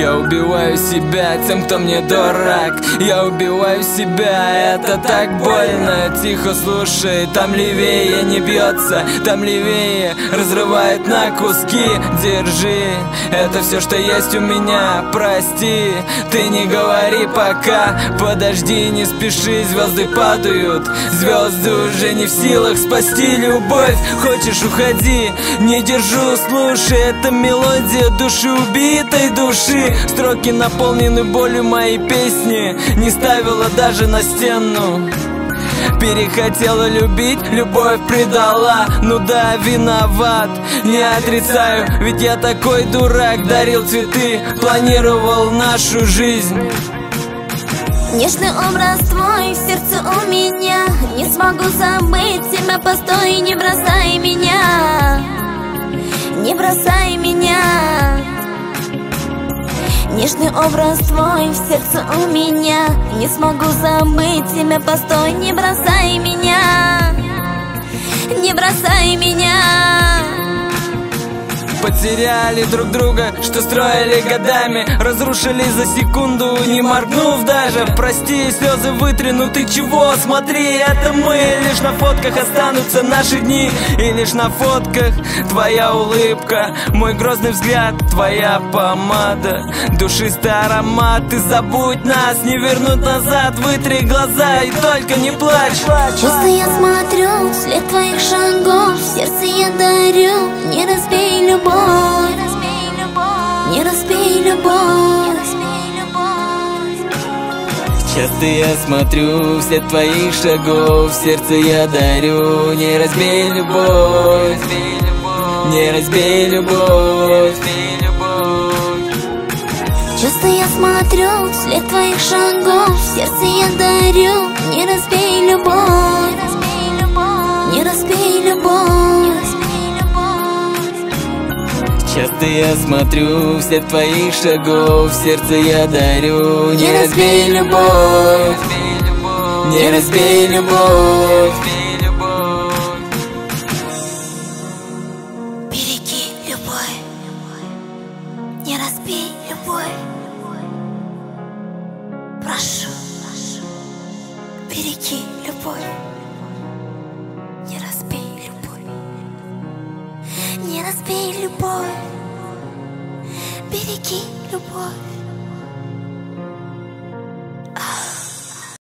Я убиваю себя тем, кто мне дорог. Я убиваю себя, это так больно. Тихо слушай, там левее не бьется, там левее разрывает на куски. Держи, это все, что есть у меня. Прости, ты не говори пока. Подожди, не спеши, звезды падают. Звезды уже не в силах спасти любовь. Хочешь, уходи, не держу, слушай. Это мелодия души убитой души. Строки наполнены болью моей песни. Не ставила даже на стену. Перехотела любить, любовь предала. Ну да, виноват, не отрицаю. Ведь я такой дурак, дарил цветы, планировал нашу жизнь. Нежный образ твой в сердце у меня. Не смогу забыть тебя, постой, не бросай меня. Не бросай меня. Нежный образ твой в сердце у меня. Не смогу забыть тебя, постой, не бросай меня. Не бросай меня. Потеряли друг друга, что строили годами. Разрушили за секунду, не моргнув даже. Прости, слезы вытри, ну ты чего? Смотри, это мы. Лишь на фотках останутся наши дни. И лишь на фотках твоя улыбка, мой грозный взгляд, твоя помада, душистый аромат. Ты забудь нас, не вернуть назад. Вытри глаза и только не плачь. Просто я смотрю вслед твоих шагов. В сердце я дарю, не разбей любовь. Не разбей любовь. Часто я смотрю вслед твоих шагов. В сердце я дарю, не разбей любовь. Не разбей любовь. Часто я смотрю вслед твоих шагов. В сердце я дарю, не разбей любовь. Не разбей любовь. Часто я смотрю вслед твоих шагов. В сердце я дарю, не разбей любовь. Не разбей любовь. Береги любовь. Не разбей любовь. Прошу, береги любовь. Не разбей любовь. Не разбей любовь. Береги любовь.